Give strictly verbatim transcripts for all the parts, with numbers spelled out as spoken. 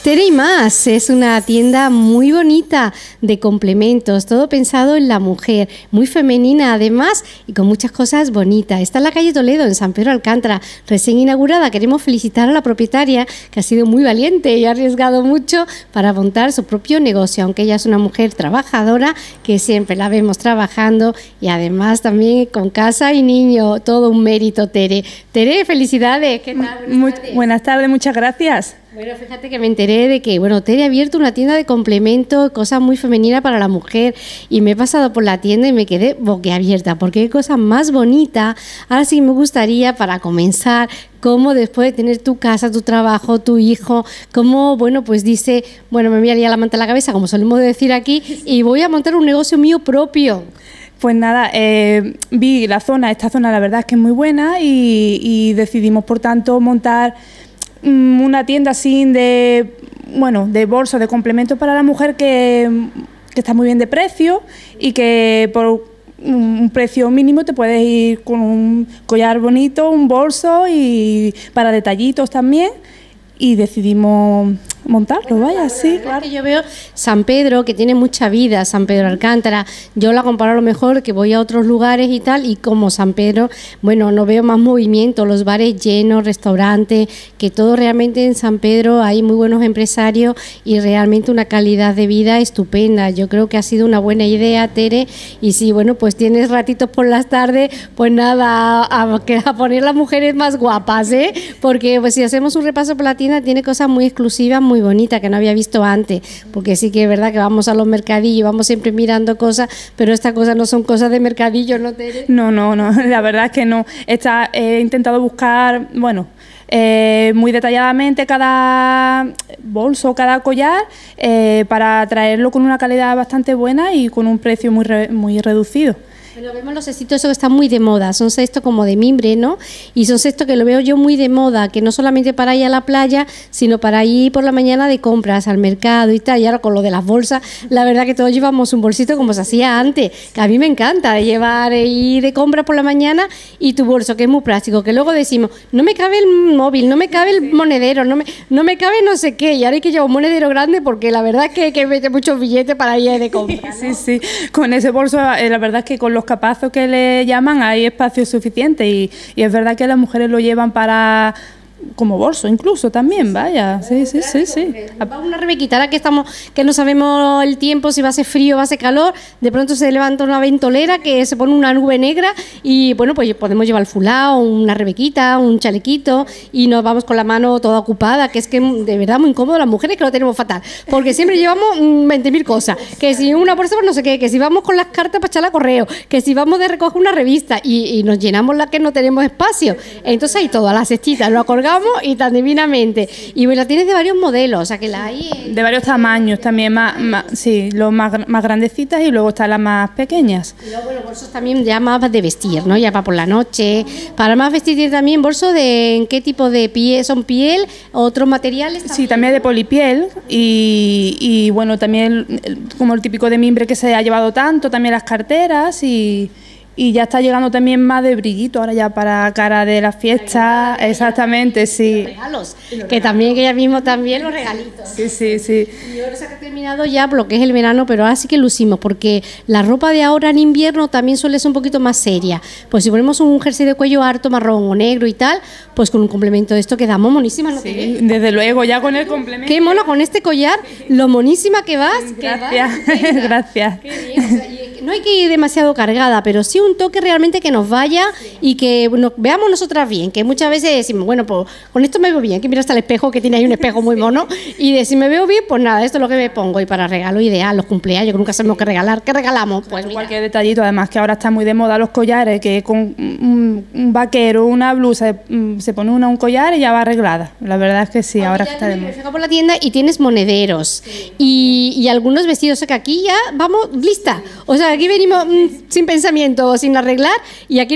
Tere y Más es una tienda muy bonita de complementos, todo pensado en la mujer, muy femenina además y con muchas cosas bonitas. Está en la calle Toledo, en San Pedro Alcántara, recién inaugurada. Queremos felicitar a la propietaria, que ha sido muy valiente y ha arriesgado mucho para montar su propio negocio, aunque ella es una mujer trabajadora, que siempre la vemos trabajando y además también con casa y niño, todo un mérito, Tere. Tere, felicidades. ¿Qué tal? Buenas, muy, tardes. buenas tardes, muchas gracias. Bueno, fíjate que me enteré de que, bueno, Tere ha abierto una tienda de complementos, cosas muy femeninas para la mujer, y me he pasado por la tienda y me quedé boquiabierta, porque qué cosa más bonita. Ahora sí me gustaría, para comenzar, cómo después de tener tu casa, tu trabajo, tu hijo, cómo, bueno, pues dice, bueno, me voy a liar la manta a la cabeza, como solemos decir aquí, y voy a montar un negocio mío propio. Pues nada, eh, vi la zona, esta zona la verdad es que es muy buena y, y decidimos por tanto montar um, una tienda así de, bueno, de bolsos, de complementos para la mujer que, que está muy bien de precio y que por un precio mínimo te puedes ir con un collar bonito, un bolso y para detallitos también, y decidimos montarlo, vaya, sí, claro. Que yo veo San Pedro, que tiene mucha vida, San Pedro Alcántara, yo la comparo a lo mejor que voy a otros lugares y tal, y como San Pedro, bueno, no veo más movimiento, los bares llenos, restaurantes, que todo realmente en San Pedro hay muy buenos empresarios y realmente una calidad de vida estupenda. Yo creo que ha sido una buena idea, Tere, y si, bueno, pues tienes ratitos por las tardes, pues nada, a, a, a poner las mujeres más guapas, ¿eh? Porque pues si hacemos un repaso por la tienda, tiene cosas muy exclusivas, muy bonita, que no había visto antes, porque sí que es verdad que vamos a los mercadillos, vamos siempre mirando cosas, pero estas cosas no son cosas de mercadillo, ¿no, Tere? No, no, no, la verdad es que no. Esta, he intentado buscar, bueno, eh, muy detalladamente cada bolso, cada collar, eh, para traerlo con una calidad bastante buena y con un precio muy, re, muy reducido. Pero vemos los cestos, eso que están muy de moda, son cestos como de mimbre, ¿no? Y son cestos que lo veo yo muy de moda, que no solamente para ir a la playa, sino para ir por la mañana de compras al mercado y tal. Y ahora con lo de las bolsas, la verdad que todos llevamos un bolsito como se hacía antes, que a mí me encanta llevar, ir de compras por la mañana y tu bolso, que es muy práctico, que luego decimos, no me cabe el móvil, no me cabe el monedero, no me, no me cabe no sé qué, y ahora hay que llevar un monedero grande porque la verdad es que, que mete muchos billetes para ir de compras, ¿no? Sí, sí, con ese bolso, eh, la verdad es que con los capazos que le llaman hay espacio suficiente y, y es verdad que las mujeres lo llevan para como bolso incluso también, vaya, sí, sí, sí, sí. Una rebequita, ahora que estamos, que no sabemos el tiempo, si va a ser frío o va a ser calor, de pronto se levanta una ventolera que se pone una nube negra y bueno, pues podemos llevar el fulao, una rebequita, un chalequito y nos vamos con la mano toda ocupada, que es que de verdad muy incómodo las mujeres, que lo tenemos fatal, porque siempre llevamos veinte mil cosas, que si una bolsa pues no sé qué, que si vamos con las cartas para echar a correo, que si vamos de recoger una revista y, y nos llenamos la que no tenemos espacio, entonces hay todo, a la cestita, lo acolgamos y tan divinamente. Y bueno, la tienes de varios modelos, o sea que la hay en... de varios tamaños también, más, más, sí, los más, más grandecitas y luego están las más pequeñas. Y luego los bolsos también ya más de vestir, ¿no? Ya para por la noche. Para más vestir tiene también bolso de ¿en qué tipo de piel? ¿Son piel? ¿Otros materiales? También? Sí, también de polipiel y, y bueno, también como el típico de mimbre que se ha llevado tanto, también las carteras y... Y ya está llegando también más de brillito ahora ya para cara de la fiesta, exactamente, sí. Los regalos, que también, que ya mismo también los regalitos. Sí, sí, sí. Y ahora se ha terminado ya lo que es el verano, pero ahora sí que lucimos, porque la ropa de ahora en invierno también suele ser un poquito más seria. Pues si ponemos un jersey de cuello harto, marrón o negro y tal, pues con un complemento de esto quedamos monísimas. ¿No? Sí, desde luego, ya con el complemento. Qué mono con este collar, lo monísima que vas. Gracias, que vas, gracias. Qué bien, o sea, y no hay que ir demasiado cargada, pero sí un toque realmente que nos vaya y que nos veamos nosotras bien, que muchas veces decimos, bueno, pues con esto me veo bien, que mira hasta el espejo, que tiene ahí un espejo muy mono, y de si me veo bien, pues nada, esto es lo que me pongo. Y para regalo ideal, los cumpleaños, que nunca sabemos qué regalar, ¿qué regalamos? Pues mira. Cualquier detallito, además que ahora está muy de moda los collares, que con un, un vaquero, una blusa, se pone una un collar y ya va arreglada. La verdad es que sí, ahora ya está de moda. Me fijo por la tienda y tienes monederos, sí. y, y algunos vestidos, o sea que aquí ya vamos lista, o sea, aquí venimos mmm, sin pensamiento, sin arreglar, y aquí nos arreglamos en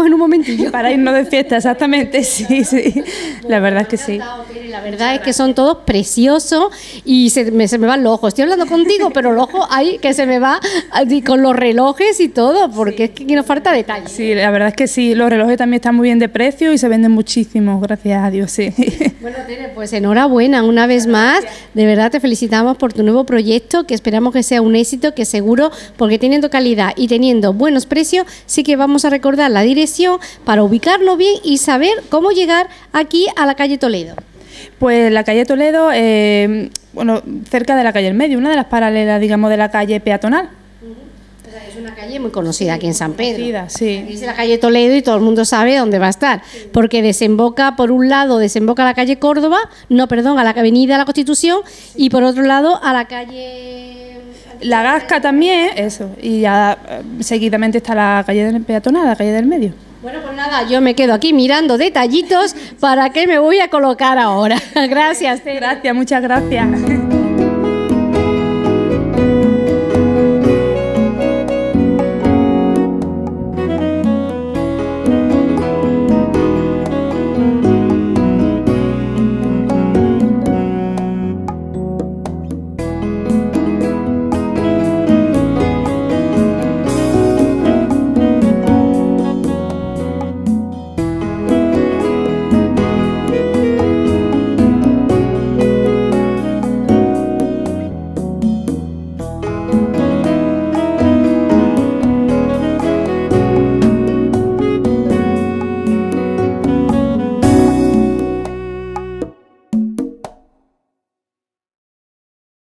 en un momentillo. Para irnos de fiesta, exactamente, sí, sí. La verdad es que sí. La verdad es que son todos preciosos y se me, se me van los ojos. Estoy hablando contigo, pero los ojos ahí que se me va con los relojes y todo, porque es que aquí nos falta detalle. Sí, la verdad es que sí. Los relojes también están muy bien de precio y se venden muchísimo, gracias a Dios, sí. Bueno, Tere, pues enhorabuena una vez más. De verdad te felicitamos por tu nuevo proyecto, que esperamos que sea un éxito, que seguro, porque teniendo calidad y teniendo buenos precios, sí que vamos a recordar la dirección para ubicarnos bien y saber cómo llegar aquí a la calle Toledo. Pues la calle Toledo, eh, bueno, cerca de la calle El Medio, una de las paralelas, digamos, de la calle peatonal. O sea, es una calle muy conocida aquí en San Pedro. Conocida, sí. Dice la calle Toledo y todo el mundo sabe dónde va a estar, porque desemboca, por un lado, desemboca a la calle Córdoba, no, perdón, a la avenida de la Constitución, y por otro lado a la calle... La Gasca también, eso, y ya eh, seguidamente está la calle peatonal, la calle del Medio. Bueno, pues nada, yo me quedo aquí mirando detallitos para qué me voy a colocar ahora. Gracias, Tere. Gracias, muchas gracias.